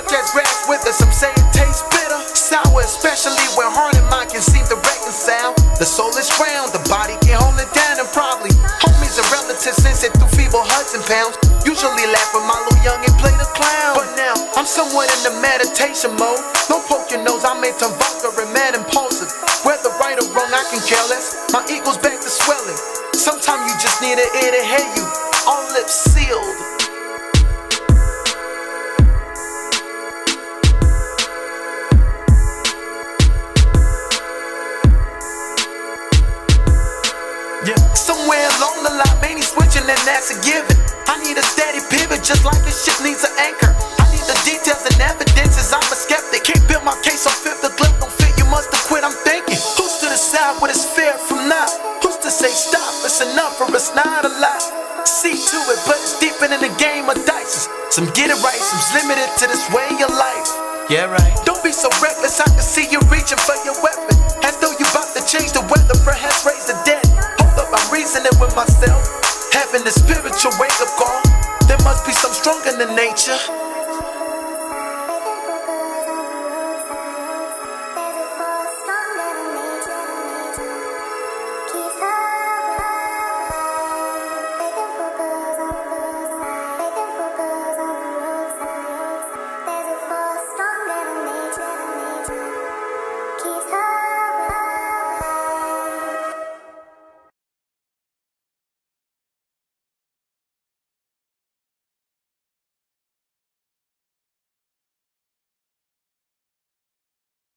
as grass with it, some say it tastes bitter. Sour, especially when heart and mind can seem to reconcile. The soul is round, the body can hold it down, and probably homies and relatives sense it through feeble Hudson pounds. Usually laugh when my little youngin' play the clown, but now I'm somewhat in the meditation mode. Don't poke your nose, I may turn vulgar and mad impulsive. Whether right or wrong, I can care less. My ego's back to swelling. Sometimes you just need an ear to hear you. All lips sealed. Yeah. Somewhere along the line, many switching and that's a given. I need a steady pivot just like a ship needs an anchor. I need the details and evidences, I'm a skeptic. Can't build my case on fifth, the glove don't fit, you must have quit, I'm thinking. Who's to decide what is fair from not? Who's to say stop, it's enough or it's not a lot? See to it, but it's deeper than a game of dice. Some get it right, some's limited to this way of life. Yeah, right. Don't be so reckless, I can see you reaching for your weapon, as though you about to change the weather, perhaps raise the dead. Hold up, I'm reasoning with myself, having the spiritual wake-up call. There must be some stronger than nature.